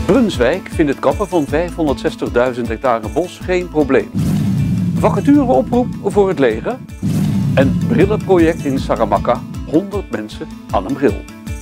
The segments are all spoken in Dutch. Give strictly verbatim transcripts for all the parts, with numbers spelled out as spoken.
Brunswijk vindt het kappen van vijfhonderdzestigduizend hectare bos geen probleem. Vacatureoproep voor het leger. En brillenproject in Saramacca, honderd mensen aan een bril.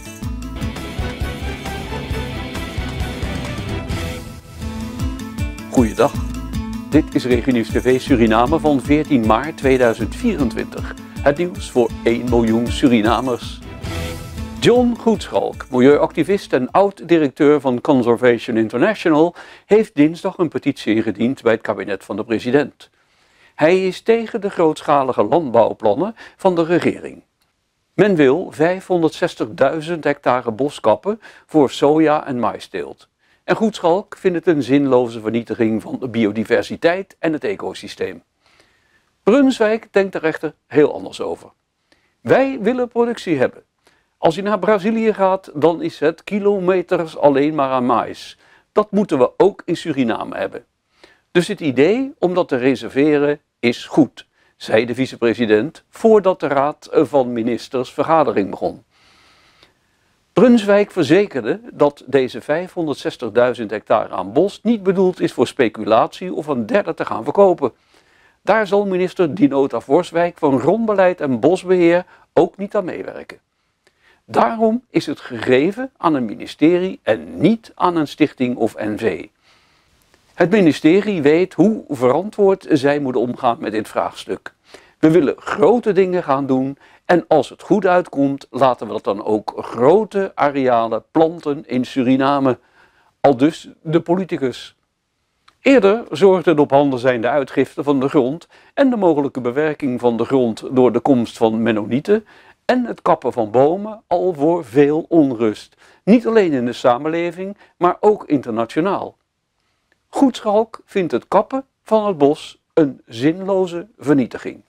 Goeiedag, dit is RegioNieuws T V Suriname van veertien maart tweeduizend vierentwintig. Het nieuws voor één miljoen Surinamers. John Goedschalk, milieuactivist en oud-directeur van Conservation International, heeft dinsdag een petitie ingediend bij het kabinet van de president. Hij is tegen de grootschalige landbouwplannen van de regering. Men wil vijfhonderdzestigduizend hectare bos kappen voor soja en maïsteelt. En Goedschalk vindt het een zinloze vernietiging van de biodiversiteit en het ecosysteem. Brunswijk denkt er echter heel anders over. Wij willen productie hebben. Als je naar Brazilië gaat, dan is het kilometers alleen maar aan maïs. Dat moeten we ook in Suriname hebben. Dus het idee om dat te reserveren is goed, zei de vicepresident voordat de Raad van Ministers vergadering begon. Brunswijk verzekerde dat deze vijfhonderdzestigduizend hectare aan bos niet bedoeld is voor speculatie of aan derden te gaan verkopen. Daar zal minister Dinota Vorswijk van Grondbeleid en Bosbeheer ook niet aan meewerken. Daarom is het gegeven aan een ministerie en niet aan een stichting of N V. Het ministerie weet hoe verantwoord zij moeten omgaan met dit vraagstuk. We willen grote dingen gaan doen en als het goed uitkomt, laten we dat dan ook grote arealen planten in Suriname. Aldus de politicus. Eerder zorgden de op handen zijnde uitgifte van de grond en de mogelijke bewerking van de grond door de komst van Mennonieten en het kappen van bomen al voor veel onrust. Niet alleen in de samenleving, maar ook internationaal. Goedschalk vindt het kappen van het bos een zinloze vernietiging.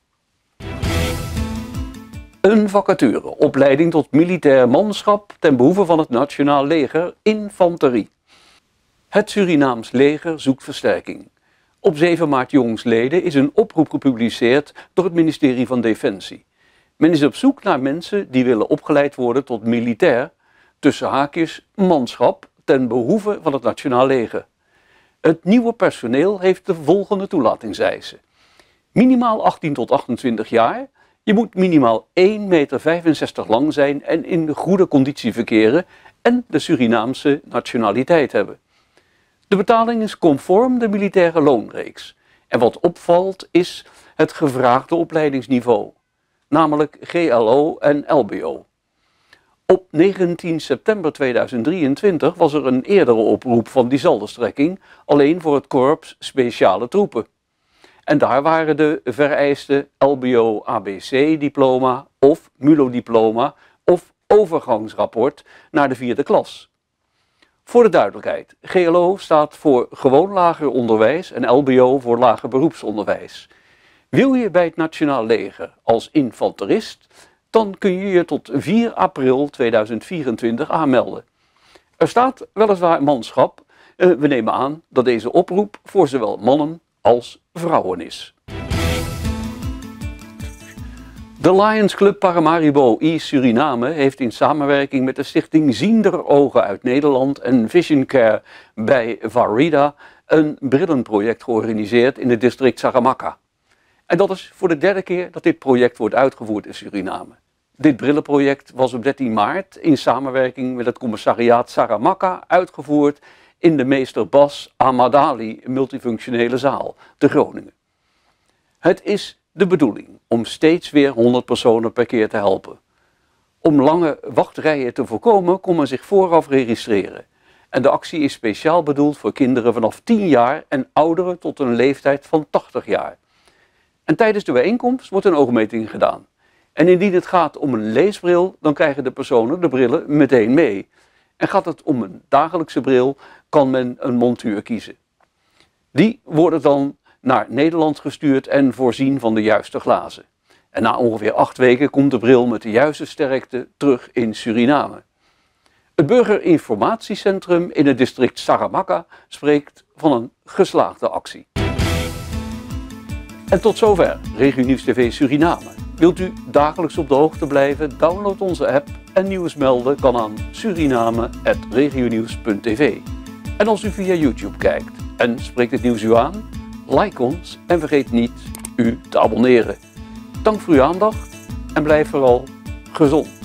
Een vacature, opleiding tot militair manschap ten behoeve van het Nationaal Leger, infanterie. Het Surinaams leger zoekt versterking. Op zeven maart jongstleden is een oproep gepubliceerd door het ministerie van Defensie. Men is op zoek naar mensen die willen opgeleid worden tot militair, tussen haakjes manschap, ten behoeve van het Nationaal Leger. Het nieuwe personeel heeft de volgende toelatingseisen. Minimaal achttien tot achtentwintig jaar, je moet minimaal één komma vijfenzestig meter lang zijn en in goede conditie verkeren en de Surinaamse nationaliteit hebben. De betaling is conform de militaire loonreeks. En wat opvalt is het gevraagde opleidingsniveau, namelijk G L O en L B O. Op negentien september tweeduizend drieëntwintig was er een eerdere oproep van diezelfde strekking, alleen voor het korps speciale troepen. En daar waren de vereiste L B O A B C-diploma of M U L O-diploma of overgangsrapport naar de vierde klas. Voor de duidelijkheid, G L O staat voor gewoon lager onderwijs en L B O voor lager beroepsonderwijs. Wil je bij het Nationaal Leger als infanterist, dan kun je je tot vier april tweeduizend vierentwintig aanmelden. Er staat weliswaar manschap, we nemen aan dat deze oproep voor zowel mannen als vrouwen is. De Lions Club Paramaribo i Suriname heeft in samenwerking met de stichting Ziender Ogen uit Nederland en Vision Care bij Varida een brillenproject georganiseerd in het district Saramacca. En dat is voor de derde keer dat dit project wordt uitgevoerd in Suriname. Dit brillenproject was op dertien maart in samenwerking met het commissariaat Saramacca uitgevoerd in de Meester Bas Amadali multifunctionele zaal te Groningen. Het is de bedoeling om steeds weer honderd personen per keer te helpen. Om lange wachtrijen te voorkomen kon men zich vooraf registreren. En de actie is speciaal bedoeld voor kinderen vanaf tien jaar en ouderen tot een leeftijd van tachtig jaar. En tijdens de bijeenkomst wordt een oogmeting gedaan. En indien het gaat om een leesbril, dan krijgen de personen de brillen meteen mee. En gaat het om een dagelijkse bril, kan men een montuur kiezen. Die worden dan naar Nederland gestuurd en voorzien van de juiste glazen. En na ongeveer acht weken komt de bril met de juiste sterkte terug in Suriname. Het burgerinformatiecentrum in het district Saramacca spreekt van een geslaagde actie. En tot zover RegioNieuws T V Suriname. Wilt u dagelijks op de hoogte blijven? Download onze app en nieuws melden kan aan suriname punt regionieuws punt t v. En als u via YouTube kijkt en spreekt het nieuws u aan, like ons en vergeet niet u te abonneren. Dank voor uw aandacht en blijf vooral gezond.